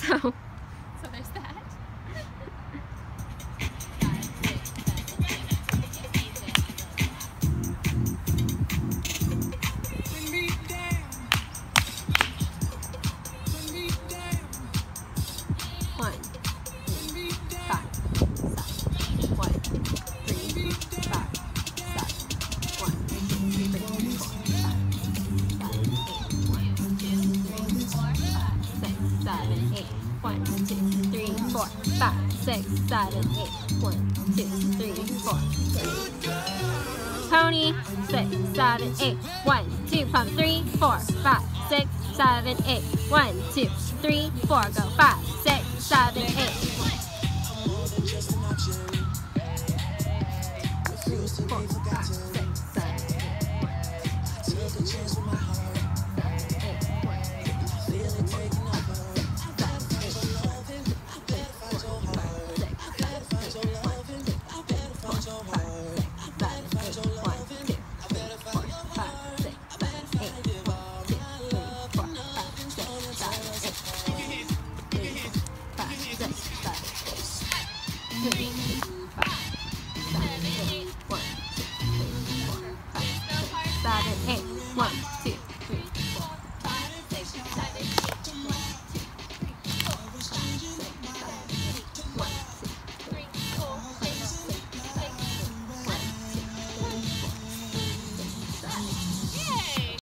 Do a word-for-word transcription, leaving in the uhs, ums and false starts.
So, So there's that. one, three, five, seven, one, three, five, seven, one, three, four, five, seven, eight, one, two, three, four, five, six, seven, eight, one, two, three, four, five, six, seven, eight, one, two, three, four. Pony, six, seven, eight, one, two, pump, three, four, five, six, seven, eight, one, two, three, four, go, five, six, seven, eight.